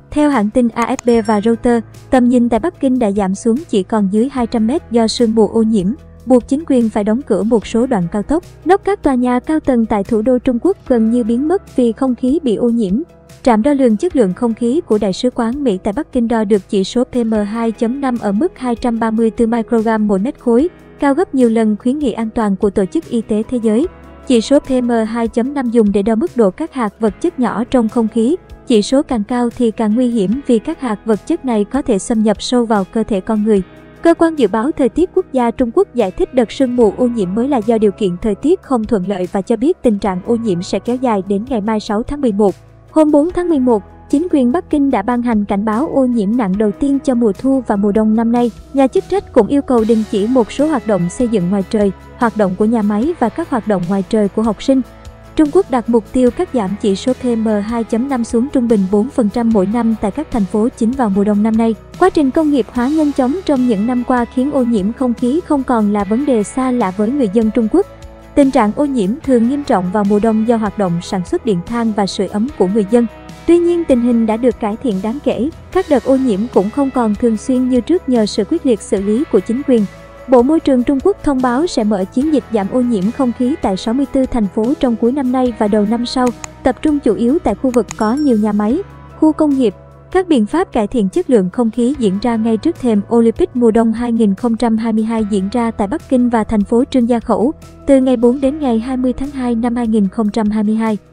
Theo hãng tin AFP và Reuters, tầm nhìn tại Bắc Kinh đã giảm xuống chỉ còn dưới 200 mét do sương mù ô nhiễm, buộc chính quyền phải đóng cửa một số đoạn cao tốc. Nóc các tòa nhà cao tầng tại thủ đô Trung Quốc gần như biến mất vì không khí bị ô nhiễm. Trạm đo lường chất lượng không khí của Đại sứ quán Mỹ tại Bắc Kinh đo được chỉ số PM2.5 ở mức 234 microgram mỗi mét khối, cao gấp nhiều lần khuyến nghị an toàn của Tổ chức Y tế Thế giới. Chỉ số PM2.5 dùng để đo mức độ các hạt vật chất nhỏ trong không khí. Chỉ số càng cao thì càng nguy hiểm vì các hạt vật chất này có thể xâm nhập sâu vào cơ thể con người. Cơ quan dự báo thời tiết quốc gia Trung Quốc giải thích đợt sương mù ô nhiễm mới là do điều kiện thời tiết không thuận lợi và cho biết tình trạng ô nhiễm sẽ kéo dài đến ngày mai 6 tháng 11. Hôm 4 tháng 11, chính quyền Bắc Kinh đã ban hành cảnh báo ô nhiễm nặng đầu tiên cho mùa thu và mùa đông năm nay. Nhà chức trách cũng yêu cầu đình chỉ một số hoạt động xây dựng ngoài trời, hoạt động của nhà máy và các hoạt động ngoài trời của học sinh. Trung Quốc đặt mục tiêu cắt giảm chỉ số PM2.5 xuống trung bình 4% mỗi năm tại các thành phố chính vào mùa đông năm nay. Quá trình công nghiệp hóa nhanh chóng trong những năm qua khiến ô nhiễm không khí không còn là vấn đề xa lạ với người dân Trung Quốc. Tình trạng ô nhiễm thường nghiêm trọng vào mùa đông do hoạt động sản xuất điện than và sưởi ấm của người dân. Tuy nhiên, tình hình đã được cải thiện đáng kể. Các đợt ô nhiễm cũng không còn thường xuyên như trước nhờ sự quyết liệt xử lý của chính quyền. Bộ Môi trường Trung Quốc thông báo sẽ mở chiến dịch giảm ô nhiễm không khí tại 64 thành phố trong cuối năm nay và đầu năm sau, tập trung chủ yếu tại khu vực có nhiều nhà máy, khu công nghiệp. Các biện pháp cải thiện chất lượng không khí diễn ra ngay trước thềm Olympic mùa đông 2022 diễn ra tại Bắc Kinh và thành phố Trương Gia Khẩu từ ngày 4 đến ngày 20 tháng 2 năm 2022.